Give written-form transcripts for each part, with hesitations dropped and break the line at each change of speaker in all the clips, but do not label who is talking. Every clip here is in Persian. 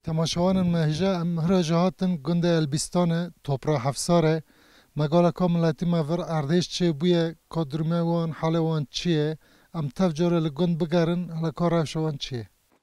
تماشاوان مهجه مهرجهاتن گنده البستان توپرا حفصاره مقاله کاملاتی مفر اردیش چه بویه کدرمه وان حال وان چیه ام تفجره لگند بگرن حالا کارش وان چیه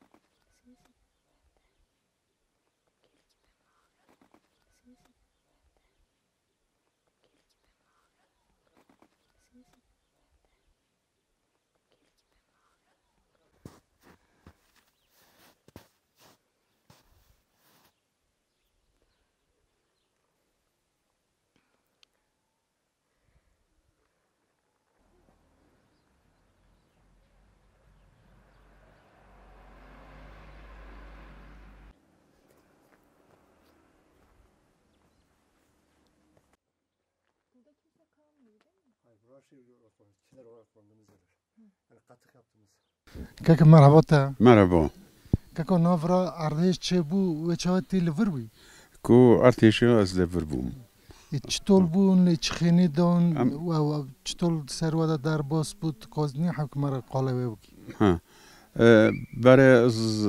که مرحبا تا
مرحبا
که نافرا اردیش چه بو و چهاتی لور بی
کو ارتشی از لور بوم
چطور بون چخینی دون و چطور سرواده در باس بود قازنی حکم را قالبه بکی
ها برای از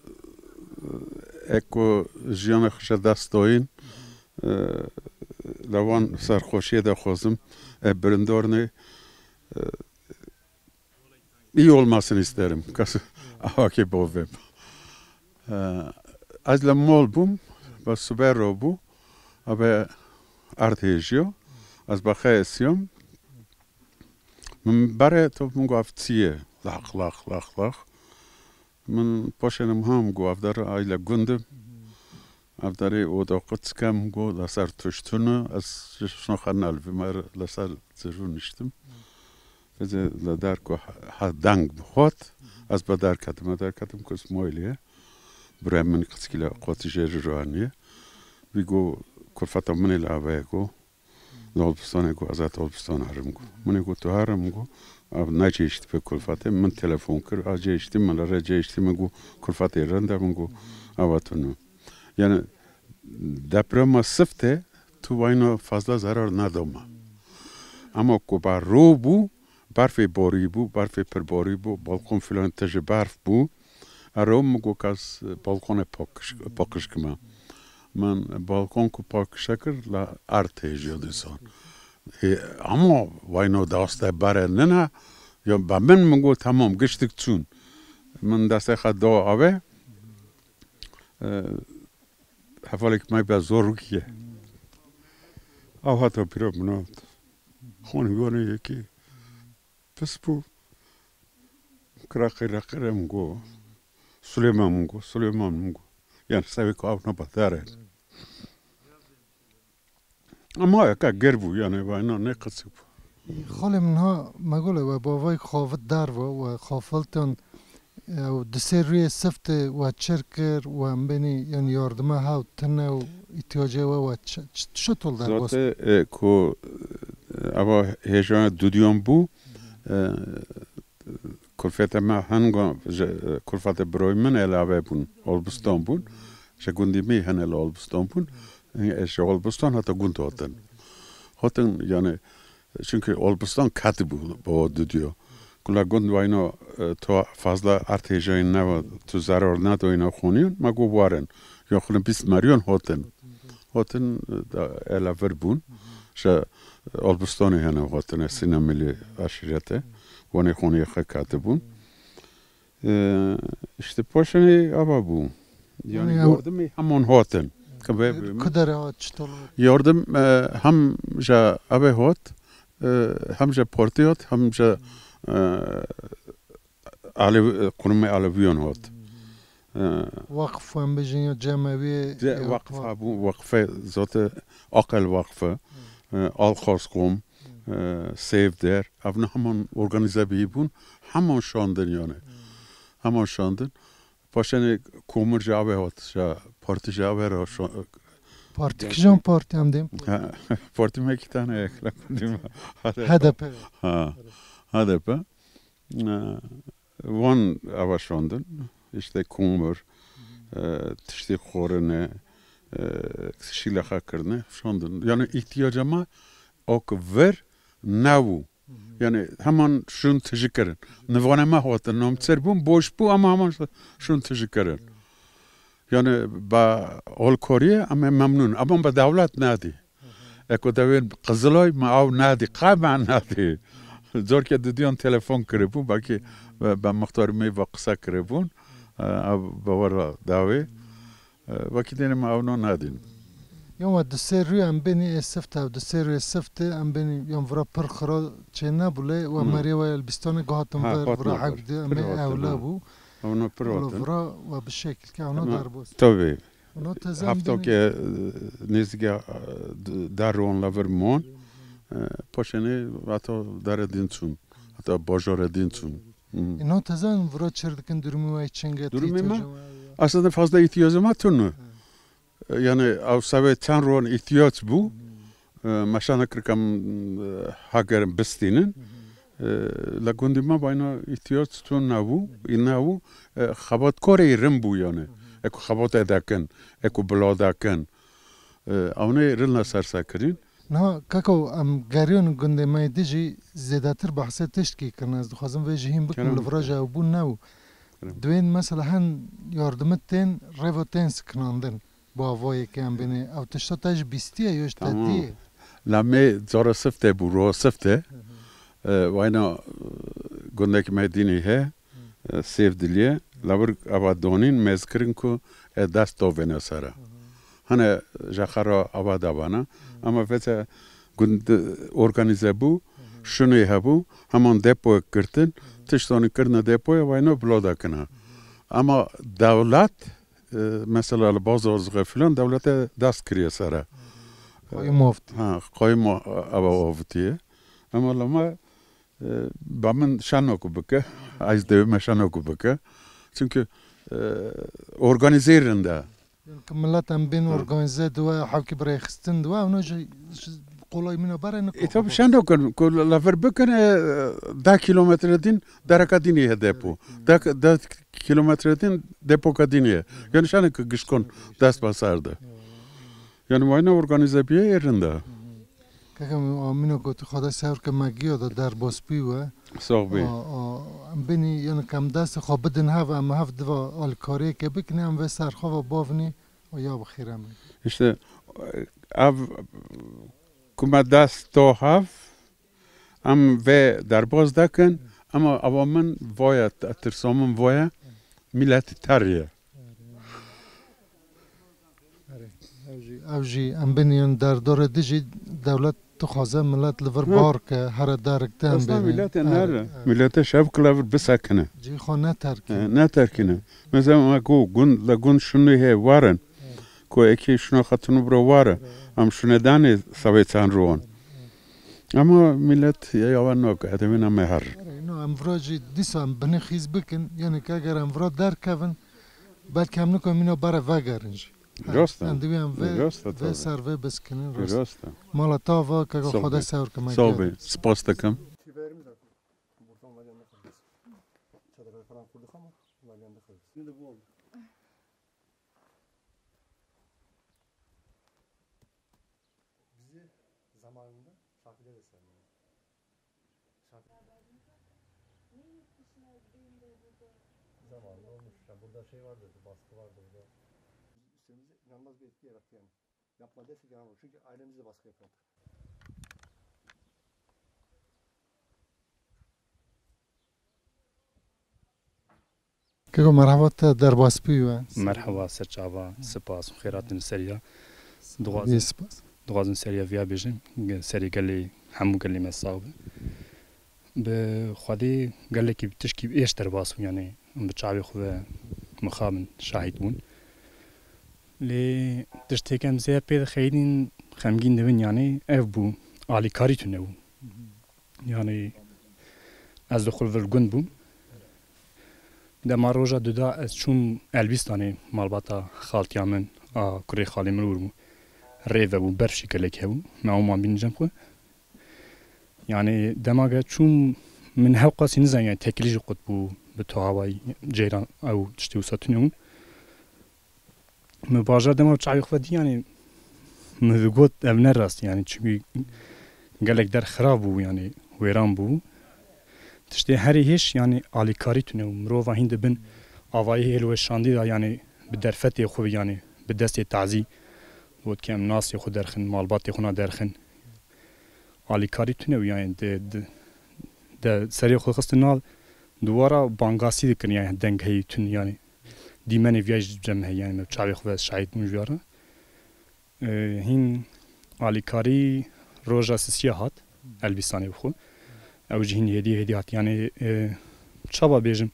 اکو جیان خوش دست داین لوان سرخوشی ده خوزم برندارنه iyi olmasını isterim. Aki bovem. Az la mol bum, bas subero bu, abe artejio, az bakhesyum. من برای تو من گفت چیه؟ لخ. من پاشنم هم گفت در آیل گندم. افداری او دا قدس کم گو لسر تشتونه از شنخنال و مر لسر زرون نشتم. از لدر کو دنگ بخواد از بدر کدم کس مایلیه. برای من قسکیلا قاطی جر روانیه. بیگو کرفتا منی لعبه گو. لالبستانه گو ازت لالبستان هرم گو. منی گو تو هرم گو. اب نجیشت به کلفته من تلفن کر آجیشتی من رجیشتی من گو کلفته رنده من گو آواتونو. یعنی دپرما سفته تو واینا فضلا zarar ندامه. اما کو بر رو بو برف باری بو برف پر باری بو بالکن فلان تج برف بو ارم مگو کس بالکن پاکش کما من بالکن کو پاکش کر لا ارتجی دیسان اما واینا داسته بره نه یا با من مگو تمام گشتک چون من دسته خدا آوه حوالی که من به زورکیه آوها تا پیرو منات خونگانه یکی پس بو کرقه مگو سلیمان مگو یعنی سوی که آونا بداره اما یکا گربو یعنی واینا نقصی بو
خاله منها مقوله و باوای خافت در و خافلتان او دسر روی سفت و چرکر و امبنی یعنی یاردمه ها تنه و احتیاجه و چطول در باس
ذاته کو اوا هجان دودیون بو کلفت ما هنگا کلفت برای من علاوه بون آلبستان بون شگوندی می هنل آلبستان بون اش آلبستان حتی گوند هاتن یعنی çünkü آلبستان کتی بود با دودیو کلا گوند واینا تو فضلا ارتجاین نه تو zarar نداینا خونیون مگو وارن یا خونم 20 میلیون هاتن علاوه بون ش آلبستانی هنر هاتن سینمالی عشیرته وانی خونی خکات بون işte پاشنی آبا بون yani yardımı همون هاتن
کدره ها چطور
yardım هم جا آبه هات هم جا پارتیات هم جا قرمه علویان هات
وقف هم بجین یا جمعوی
وقفه بون وقفه ذات اقل وقفه آلخاص قوم سیف در avna همون organize بیبون همون شاندن یعنی همون شاندن پاشنی کومر جاوه هات شا پارتی جاوه را
پارتی کجان پارتی هم دیم
پارتی ما iki tane ekledim
هدف
HDP van ava şandın işte komer tişti khorene şilaha kırne şandın yani ihtiyacıma ok ver navu yani hemen şun teşekkürün. Nıvanema hatın nam serbun boş bu ama hemen şun teşekkürün. يعني با اول کوریا اما ممنون اما با دولت نادي اكو دوين قزلوي ما او نادي قابع نادي زور که دیدیان تلفن کربون باکی با مختار می با قصه کربون باور داوی باکی دینم آونا ندین
يوم الدسيري ام بيني السفته ودسيري السفته ام بيني يوم فرا برخرا تشينا بوله وماري البستاني قهاتم فرا حق ام اولابو
اونا پروتن
فرا وبالشكل كانوا داربوس
طبعا
ونوتزام
هفته که نیزگاه دارون لورمون پاشنه حتی در دینچون حتی باجار دینچون
اینو تزن فرا چردکن درمی وای چنگه
درمی ما aslında fazla ihtiyacım var yani av savetan ron ihtiyaç bu maşana kırkam hagerin bestinin la gundima bayna ihtiyaç tun navu inavu xabat kore rimbu yani eko xabat edaken eko blodaken avne rilna sarsakirin
نه کاکو ام گریون گنده مای دیجی زیادتر بحث تشکی کنه از دخوازم و جهیم بکن لفراج او بون نو دوین مثلا هن یاردمت تین ریو تین سکناندن با وای که ام بینه او تشتا تاج بیستیه یوش تدیه
لامه زارا سفته بو رو سفته واینا گنده که مدینی he sevdiliye labur avadonин mezkirin ku dast do venasara hani jakhara avadabana ama vete gund organize bu şunu habu hemen depo kirtin tiştoni kirna depoya vayno bloda kana ama devlet mesela bazı azgı filan devlete dast kiriye sara
قایمافت
قایم avavtiye ama lama بامن شانو بکه از دوم شانو بکه çünkü organizerin de
ملت هم بین ارگانیزه دوا حاکی برای خستن دوا اونو قولای منو برای نکو
tabi şanو کن لافر بکن 10 kilometre din darakadiniye depo 10 kilometre din depo kadiniye yani şanı gışkon ders basardı yani vayna organize bir yerinde
که آمینو گفت خدا سر که مگیو دا در باسپی و
صاحبی
بینی یعنی کم دست خواب بدن هوا اما هفت دوا آلکاری که بکنیم و سرخوا و باونی و یا بخیرم
işte av kuma dast to hav am ve darboz daken ama avamın voya tırsomın voya millet tariye
اوجی ام بینیان در دور دیجی دولت تخوازه ملت لور بار که هر درکتن
aslında millet nere millete şevkler besakene
جی خانه ترکی
ne terkine mesela ma gun şunu he varın ko eki şuna hatunu bro var am şuna dane savetan ruan ama millet ya yavan nok adamına mehar
اینو ام وراجی دیسو ام بنی خیز بکن یعنی که اگر ام ورا در کون بلکه هم نکن اینو برای وگرنج
Rosta.
اندویم
Rosta
و سر و بسکنین راست
Rosta.
مالا تاوا که خدا سر که
Sağ ol. Spas takım.
Zamanında şarkıda da sevmiyorum. Zamanında olmuş. Yani burada şey vardı, baskı vardı burada. Üstümüzde inanılmaz bir etki yarattı yani. Yapma desek yalan olur. Çünkü ailemizde baskı yapıyordu.
که مرحبا در باسپی و
مرحبا سرچاوا سپاس و خیراتن سریا
بیس باس
دوازن سریا ویا بیجن سری گلی همو گلی مساوب به خودی گلی کی تشکی ایش در باسو یعنی به چاوی خو مخابن شاهد بون لی دشتکم زیاد پید خیلین خمگین دوین یعنی اف بو عالی کاری تونه بو یعنی از دخول ورگون بو دما روژا دودا از چون البیستانی مالباتا خالتیامن کری خالی مرور بو ریو بو برشی کلک هبو ما اومان بینجم خو یعنی دماغ چون من هاو قاسی نزن یعنی تکلیج قد بو به تو هوای جیران او تشتی وساتونیون مباجر دما چای خو دی یعنی مذگوت ابن راست یعنی چون گلک در خراب بو یعنی ویران بو تشتی هری هیچ یعنی آلیکاری تونه مرو و هند بن آوایی هلو شاندی دا یعنی بدرفتي خو يعني بدستي تعزي بود كم ناس خو درخن مالبات خونا درخن علي كاري تنو يعني د سري خو خستنا دوارا بانغاسي دكن يعني دنگ هي تن يعني دي مني فياج جمع يعني مبچاوي خو شاهد مجوارا هين علي كاري روجا سياحات البستاني بخو او جهين هدي هات يعني شباب بيجم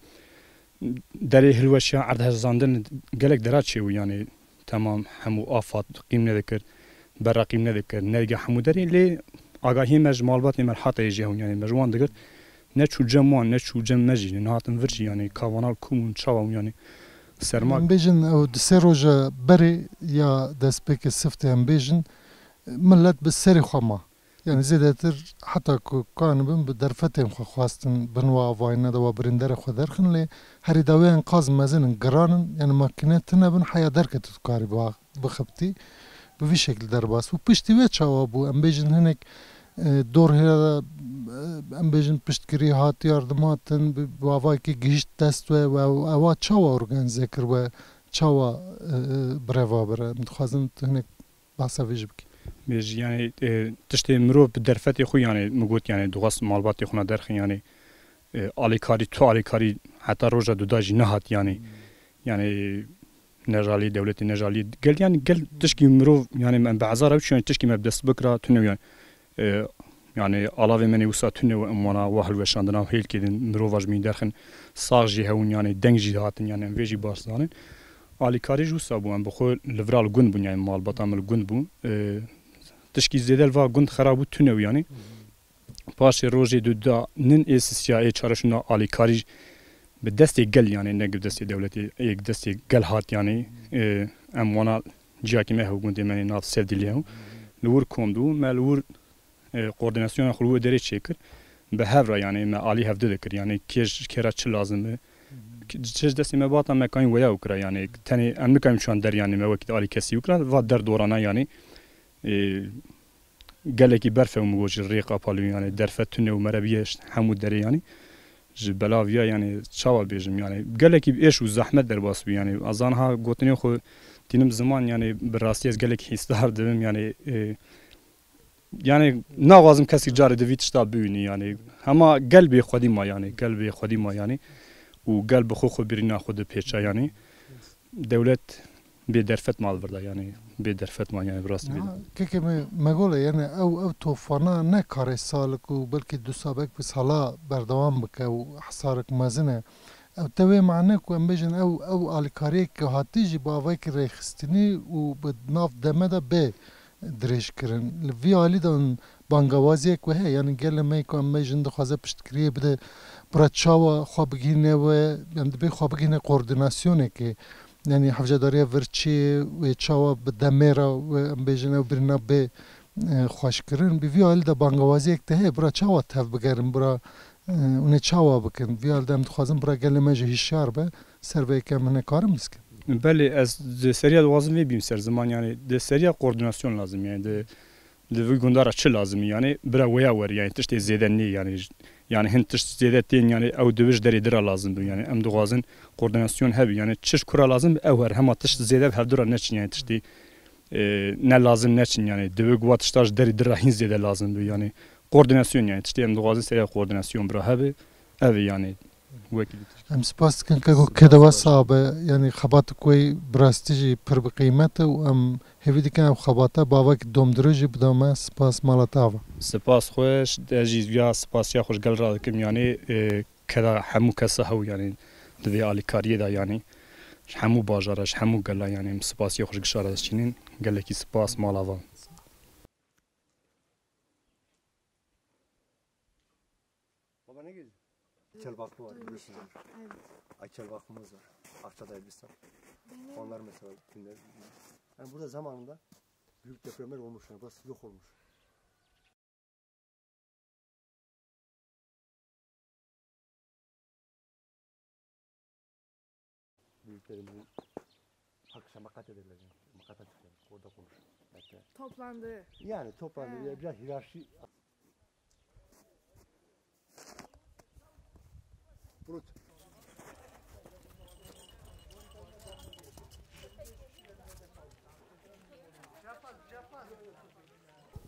دري هلوشيا عرض هزاندن قالك دراتشي يعني تمام همو آفات قيم نذكر برا قيم نذكر نرجع همو دري لي آگاهی مج مالبات مرحات يجي هون يعني مجوان دقر نشو جموان نشو جم مجي نهاتن فرجي يعني كوانال كومون شاو يعني سرماك
بيجن او دسروجا بري يا دسبيك السفت هم بيجن ملت بالسري خما يعني زيادتر حتى كان بن بدرفتهم خواستن بنوا فاينا دوا برندر خدرخن لي هري داوين قاز مازن قرانن يعني ماكينتنا بن حيا دركه تذكاري بخبتي بفي شكل درباس وبشتي ويت شوابو ام بيجن هناك دور هذا ام بيجن بشتكري هات ياردماتن بوافاي كي جيشت تست و تشاوا اورغانيزي كر و تشاوا بريفا برا متخازن هناك بحثا فيجبك
بيج يعني تشتي مرو بدرفتي خو يعني مقوت يعني دوغاس مالباتي خونا درخن يعني علي كاري تو علي كاري حتى روجا دوداجي نهات يعني نجالي دولتي نجالي قال يعني قال تشكي مرو يعني من بعزاره وش يعني تشكي مبدس بكره تنو يعني يعني علاوه مني وسا تنو امونا واحد وشاندنا هيل كيدن مرو واج مين درخن صاغجي هون يعني دنجي هاتن يعني فيجي بارسانن علي كاري جو سابو ام بخو لفرال گون بو يعني مال بطامل گون بو تشكي زيدل وا گون خراب تنو يعني باش روجي دودا نن اسيا اي چارشنا علي كاري بدستي قل يعني نقب دستي دولتي ايك دستي قل هات يعني ام وانا جاكي ما هو قندي ماني ناف سيف دليهم لور كومدو ما لور كورديناسيون خلوه دري تشيكر بهافرا يعني ما علي هفد ذكر يعني كيش كيرا تش لازم تش دستي ما باطا ما كاين ويا وكرا يعني تاني ام كاين شان در يعني ما وقت علي كسي وكرا فاد در دورانا يعني قالكي برفه وموج الريقه بالو يعني درفتني ومربيش حمود دري يعني جبلاويا يعني شاول بيجم يعني قال لك ايش والزحمه درباس يعني اظنها قوتني خو تنم زمان يعني بالراستي قال لك حسدار دم يعني يعني نوازم كسي جاري دفيت شتا بيني يعني اما قلبي خدي ما يعني وقلب خو برينا خود بيتشا يعني دولة بدرفت مال بردا يعني بدرفت ما يعني براست بيد
كيكي ما قوله يعني او توفانا نكاري سالك وبلكي دو سابق بس هلا بردوام بك او حصارك مازنه او توي معناك وام بيجن او الكاريك هاتيجي باويك ريخستني وبدناف دمدا ب دريش كرن الفي علي دون بانغوازيك وهي يعني قال ما يكون ميجن دخوازه بشتكريه بده براتشاوا خوابگينه و يعني بي خوابگينه كورديناسيونه كي يعني حفجة داريا فرشي ويتشاوا بدميرا وبيجنا وبرنا بي خوش كرن بفيو هل دا بانغوازيك تهي برا تشاوا تهف بگرن برا ونه تشاوا بكن فيو هل دا متخوازن برا قل ماجه هشار به سر بي كم هنه كارم مسكن
بله از سريا لازم بيم سر زمان يعني ده سريا كورديناسيون لازم يعني ده في گوندارا چه لازم يعني برا ويا ور يعني تشتي زيدني يعني هن تشت زيادتين يعني او دوج دري درا لازم يعني ام دوغازن كورديناسيون هبي يعني تشش كرا لازم او هر هما تشت زياده هفدرا نچ يعني تشتي نه لازم نچ يعني دوج وات تشتاج دري درا هين زياده لازم يعني كورديناسيون يعني تشتي ام دوغازن سريا كورديناسيون برا هبي اوي يعني وكيل
ام سباس كان كده وصعبة يعني خباتك كوي براستيجي پر بقيمته وام هفيدي كان خباته باوك دوم درجي بدوما سباس مالتاوا
سپاس خوش دجی ویا سپاس یا خوش گل را کم یعنی کدا همو کسه هو یعنی دوی آلی کاریه دا یعنی همو باجارش همو گلا یعنی سپاس یا خوش گشاره از چینین گله کی سپاس مالاوا
Baba ne geziyor? Çelbaklı var biliyorsunuz.
Evet.
Ay çelbaklımız var. Akçada Elbistan. Onlar mesela günler. Yani burada zamanında büyük depremler olmuş. Yani burası yok olmuş. Büyüklerimizin hakkı makat ederler. Yani. Makat açıklar. Orada konuşur. Belki.
Toplandı.
Yani toplandı. Biraz hiyerarşi. Bulut.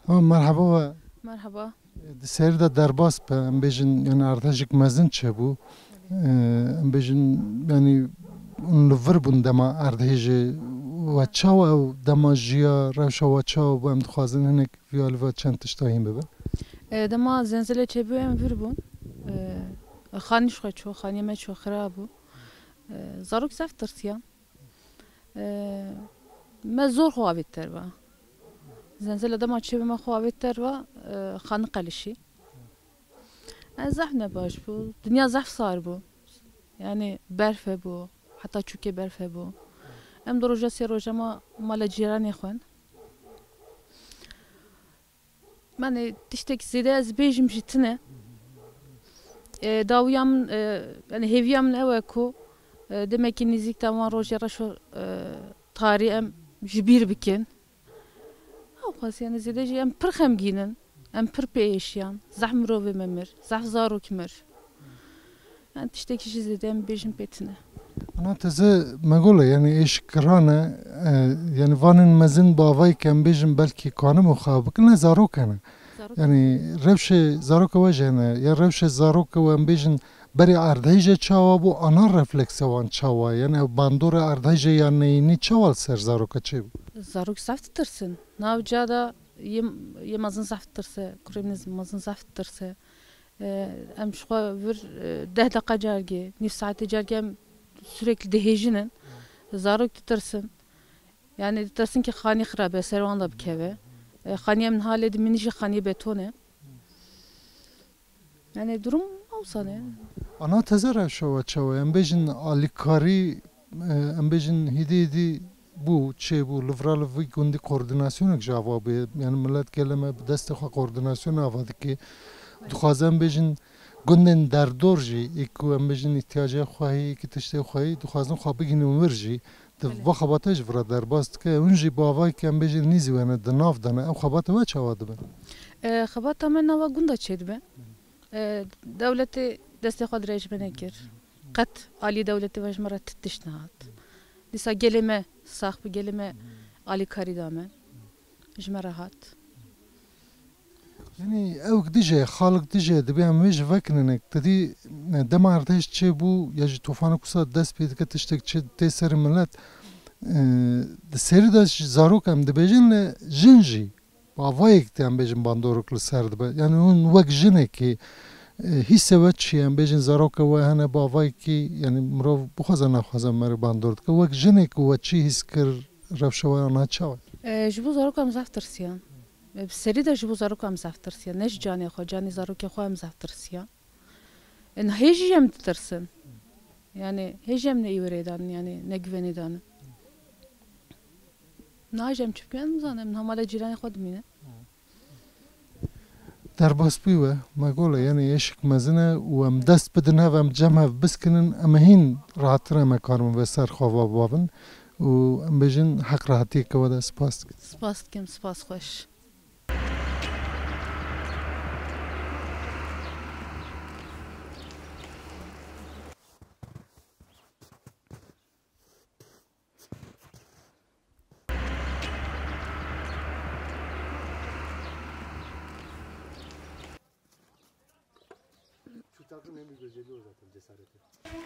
مرحبا
مرحبا.
سر دا درباس به ام بیشن یعنی ارتشک مزن چه بو ام بیشن یعنی اون لور بون دما ارتش و چاو او دما جیا روشا و چاو با ام دخوازن هنک ویال و چند تشتاهیم ببن
دما زنزله چه بو ام ویر بون خانی شو چو خانی ما چو خرابو زاروک زفت ترسیان ما زور خوابید تر با زنزله دما چه ما خوابید تر با خان قلشی زحف نباش بو دنیا زحف صار بو يعني برفه بو حتى چوكي برفه بو ام دروجه سي روجه ما مال جيراني خوان من تشتك زيده از بيجم جتنه داويام يعني هيفيام نوكو demek ki nizik tamam roja şu tarihim jibir bikin. Avkas yani zedeci em pır xemginin, em pır peşyan, zahm rove memir, zah zaro kimir. Yani işte kişi zedem bejim petine.
Ana teze megole yani eş krana yani vanın mezin bavay kem bejim belki kanı muhabık ne zaro kana. Yani revşe zaro kavajene ya revşe zaro kavam bejin beri ardayje çava bu ana refleksevan çava yani bandora ardayje yani ni çaval ser zaro kaçı.
Zarok saftırsın. Navcada yemazın safttırsa, kureminiz mazın safttırsa. Em şu bir 10 dakika carge, nif saati carge sürekli dehejinin zarok tutırsın. Yani tutırsın ki khani khrabe servanda bikeve. Khaniyem haledi minişi khani betone. Yani durum olsa ne?
Ana tezera şova çava em bejin alikari em bejin hidi bu çe bu livralı vi gundi koordinasyonu cevabı yani millet kelime deste xo koordinasyon avadı ki duxazem bejin gundin derdorji iku em bejin ihtiyacı xwahi ki tişte xwahi duxazın xwa bigin umirji de va xabataj vra derbast ke unji bavay ki em bejin nizi wene de nav dana ev xabata ve çavadı ben
xabata men nava gunda çedbe devleti deste xwa direjme nekir qat ali devleti vejmara titişnahat disa gelime sahibi gelime Ali Karidame jmerahat.
Yani ev diye halk diye de ben mej veknenek dedi dema arteş çe bu ya tufan kusa dest peydik tiştek çe teser millet de seri de zarok am de bejin jinji bavayek tem bejin bandoruklu serdi yani un vek jine ki hissevet çiyem bejin zarok ve hane bavay ki yani mrov bu xazan xazan mer bandord ki vek jine ki ve çi hiskir rafşava ana çava
جبو زاروک هم زفترسیان سری ده جبو زاروک هم زفترسیان نش جانی خو جانی زاروک خو هم زفترسیان ان هیچی هم ترسن yani هیچی هم نیوریدان yani ne güvenidan ناجم چپکن مزانم همالا جیرانی خود مینه
درباس بیوه مگوله یعنی eşik mezine و ام دست بدن و ام جمع بسکنن ام هین راحتره مکارم و سر خواه بابن و ام بجن حق راحتی که وده سپاس کن
سپاس کم سپاس خوش
Takım en büyük özelliği o zaten cesareti.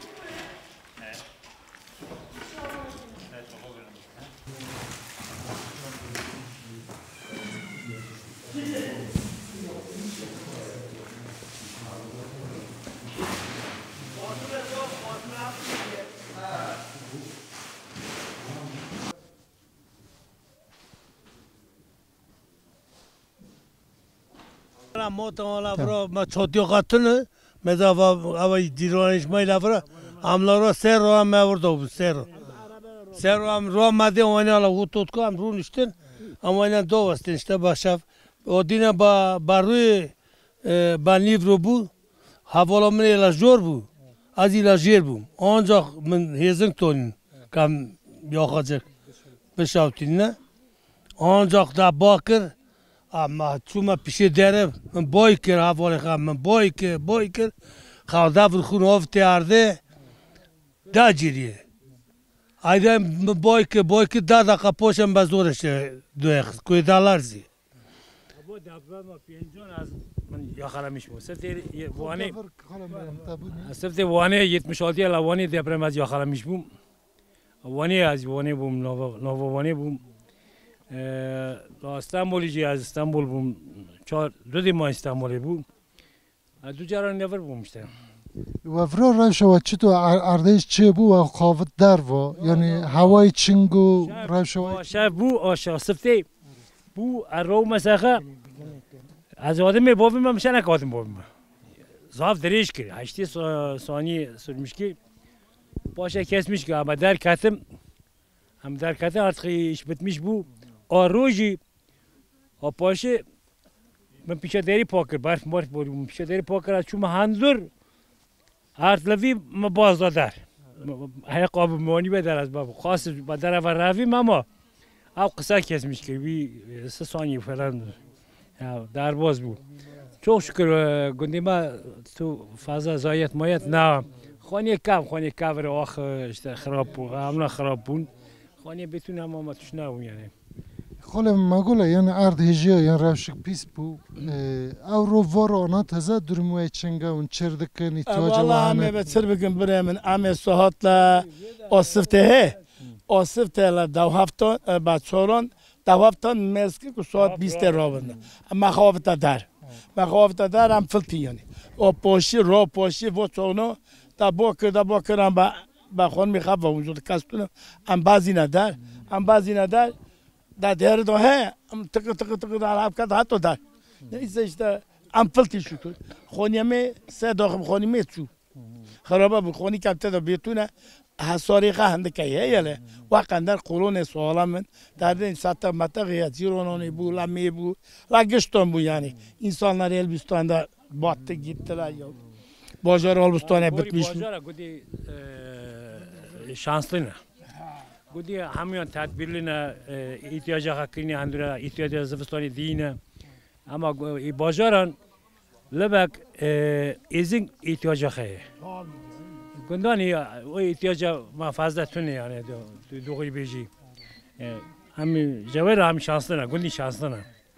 ما لفرا ما چوتیو قطنه مدافع اوی دیرانش ما لفرا املارا سر رو هم می‌آورد سر رو هم رو مده وانی حالا وطوت که هم رو نشتن وانی دو وستن işte başaf o dine baruy banliv رو bu havalamın ilacıyor bu az ilacıyor bu ancak ben hezin tonin kam yakacak beşavtinle ancak da bakır ama çuma pişe derim من boyker havalı ham من boyker خواده خون افته arde da ciriye aydan boyker da da kapoşan bazorişte doyak koydalar zi دبر ما پنجون از من یا خالمیش بود سفته وانی
خالم تابونی
سفته وانی 76 لوانی دبر از یا خالمیش بود وانی از وانی بوم نو وانی بوم استانبولی جی از استانبول بوم چهار دو ما استانبولی بوم دو جاران نفر بوم işte
و فرا روش و چطور اردیش چه بو و خافت در و یعنی هوای چنگو روش و
آشا بو آشا سفته بو رو مسخه از آدم بابی من میشه نکاتم بابی من زاف دریش کرد 8 ثانیه sürmüş ki başa kesmiş ki ama der katım hem der katım artık iş bitmiş bu aroji o paşa من پیش داری پاکر برف مارت بودیم پیش داری پاکر از چون هنزور هرتلوی ما باز دار هی قاب مانی بدر از باب خاص بدر و روی ما او قصه kesmiş ki bir 3 saniye falan ya darboz bu çok şükür gündeme تو fazla zayiat mayat ne خانه کاور آخ işte خراب بود عملا خراب بود خانه بتونه ما توش نبود یعنی
خالم مگوله یعنی ارد هجیا یعنی روشک پیس بو او رو وار آنا تزا درموی چنگا اون چردکن اتواج
والله
وحانه
عمي بتصير بكم بريمن عمي صهات لا أصفته لا دوهفتون بعد صورون دوهفتون مسكي كصوت 20 رابطنا ما خوافت دار هم فلتي يعني او پوشی رو پوشی و صونو تا بوكر هم با خون میخواب و وجود کستونه هم بعضی ندار دا دیار دو ہے ام تک دار آپ کا دھاتو دار ایسا işte امپلتی شکر خونیمه سه داخل خونیمه چو خرابه بود خونی کمته دا بیتونه حساریقه هندکه یله وقندر قرون سوالم من در این سطح متقیه زیرونانی بود لمی بود لگشتون بود yani insanlar Elbistan'da battı gittiler ya Bajar Elbistan'a bitmiş
Bajar'a gudi şanslıyla Gudi hamyon tedbirline ihtiyacı hakkını handura ihtiyacı zıvıstani dine ama Bajar'ın lebek izin ihtiyacı hayır. Gundani o ihtiyacı ma fazla tune yani doğru beji. Hem cevher hem şanslına gundi şanslına.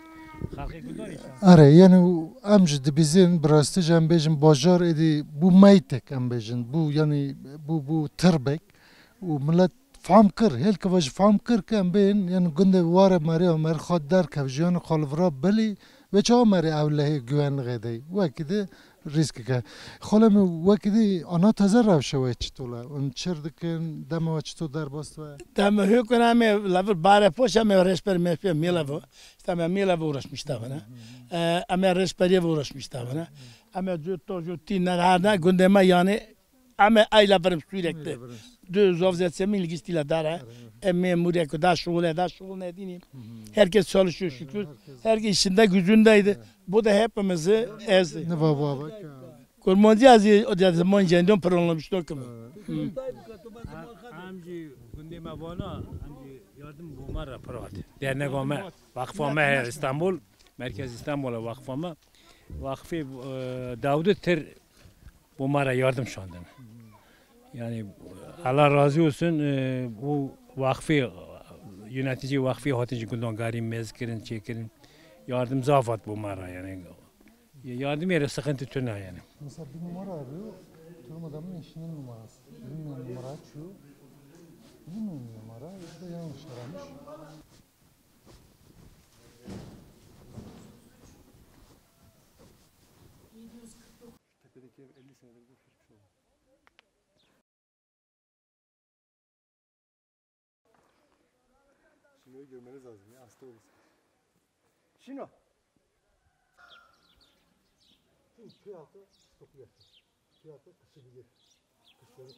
اره یعنی امجد بیزین براسته جنب بیجن باجار ادی بو میتک ام بیجن بو یعنی بو تربک و ملت فهم کر هل که وجه فهم کر که ام بین یعنی گنده واره ماری و مر خود در که جیان خالورا بلی و چه مری اوله گوان غیدی وکیده ریسک که خالم وکیده آنا تزر روشه و چطوله اون چردکن دم و چطور در باست و
دم هیکنم لفر باره پوشم رشپر میپیم میلافو استم میلافو uğraşmıştı bana ama resperiye uğraşmıştı bana ama jutti ne gündeme yani ama aylarım sürekli düz ovzetsemin ilgisiyle dara memuriye kadar şuğul ne diyeyim herkes çalışıyor şükür herkes işinde gücündeydi bu da hepimizi ezdi
ne baba
kurmancı o zaman jendon pronlamıştı ki
amci gündeme bana amci yardım bumara prat dernegame vakfame İstanbul merkez İstanbul'a vakfame vakfı Davud Ter bumara yardım şu anda yani Allah razı olsun bu vakfı yönetici vakfı hatice gündangari mezkirin çekirin yardım zafat bumara yani yardım yeri sıkıntı tüne yani.
Mesela bir numara arıyor, Turum adamın eşinin numarası. Bilmiyorum numara açıyor. Bilmiyorum numara, ya da yanlış aramış.
Tepedeki ev 50 senedir boş hiçbir şey olmadı. Şino'yu görmeniz lazım ya, hasta olursun. Şino! Köy altı stopu yaptı. Köy altı kısabilir. Kışları.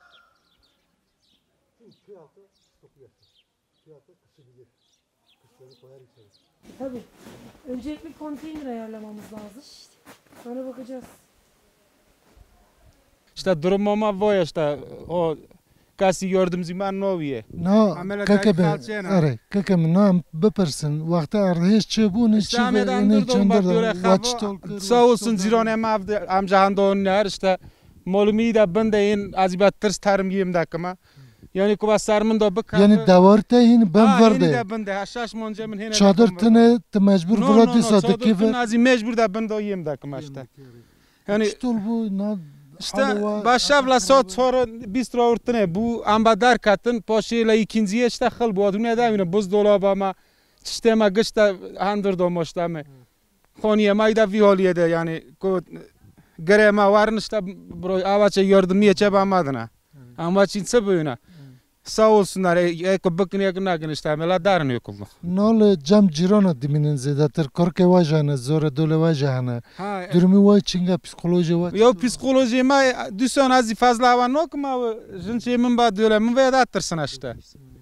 Köy altı stopu yaptı. Köy altı kısabilir. Kışları koyar içeri.
Tabii. Öncelikle konteyner ayarlamamız lazım. Sonra bakacağız.
İşte durumuma var işte o kası yardımcı man noviye.
No, kakam nam bepirsin. Vakti ardhiş çebun içi ve ne çandar vaçtol.
Sağ olsun zirane am jahandon ner işte malumi da bende in azibet ters termiyim dakama. یعنی که با سرمن دا بکن
یعنی دوارته هین بم
هینی
ورده
دا بنده هشش منجه من هینه
چادر تنه ت مجبور ولادی ساده
چادر
که
تن ازی مجبور دا بنده یم دا کمشته یعنی
چطور بو نا
işte başavla saat sonra bistro ortane bu ambadar katın paşayla ikinciye işte xil bu adına da yine buz dolaba ma işte ma gışta handır domoşta mı khoniye mayda viholiye de yani ko gere ma varın işte bro avaça yardımıya çaba madına ama çinse böyle sağ olsunlar ek bakın yakın işte mela darın yokuldu
نال جم جیران دیمینن زیده تر کار که واجهانه زور دوله واجهانه درمی وای چینگه پسیکولوژی وای
یا psikoloji ma düşen az fazla hava nok ma jinçe min ba diyorlar min ve da tırsına işte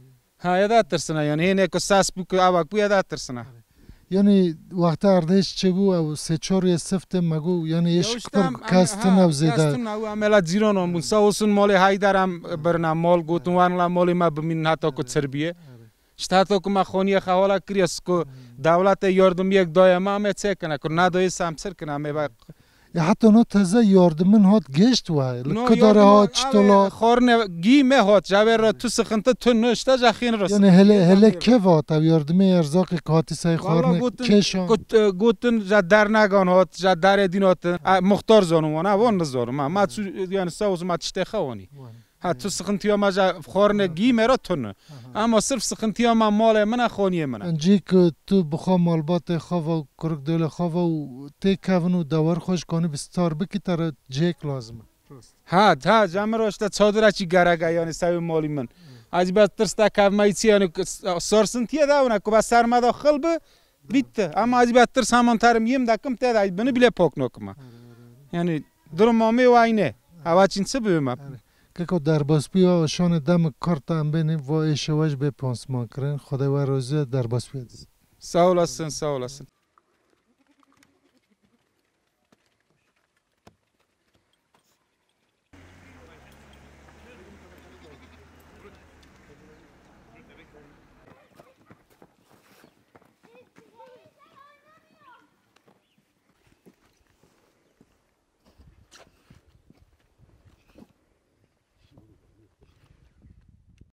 ha ya da tırsına yani yine ko sas bu avak bu ya da tırsına
یعنی وقت اردش چه بو او سه چهار سفت مگو یعنی یه شکر کستن او زیده
کستن او عملا جیرانم بون sağ olsun mali haydarم برنامه مال گوتن وانلا مالی ما بمین حتی کو تربیه işte hatta ko ma khoniye xavala kriyas ko davlat yardım yek dayama me çekene ko nadayı samsır kena me bak
یا حتی نو تازه یاردمن هات گشت وای لکداره ها چطولا
خورنه گیمه هات جبر را تو سخنته تو نشته جخین رست
یعنی هله که وات او یاردمی ارزاق کاتی سای خورنه کشان
گوتن جدر نگان هات جدر دینات مختار زانوانه وان نزارم ما yani sağ olsun ma çiste xawani ha tu sıkıntıya ma خورنه گیمه را تونه ama sırf sıkıntıya ma male mena khoniye mena
انجی که تو بخوا مالبات خوا و کرک دوله خوا و تی کون و دور خوش کنی بستار بکی تر جیک لازمه
ha jamro işte çadıraçı garaga yani savi mali men az bas tırsta kavmayçı yani sarsıntıya da ona kuba sarmada xılbı bitti ama az bas tır saman tarım yem dakım te da beni bile poknokma yani durumamı o aynı hava çinse büyüme
که در باسپی و شان دم کارت هم بینیم و ایشواج به پانسمان کرن خدای و روزه در باسپی
sağ olasın sağ olasın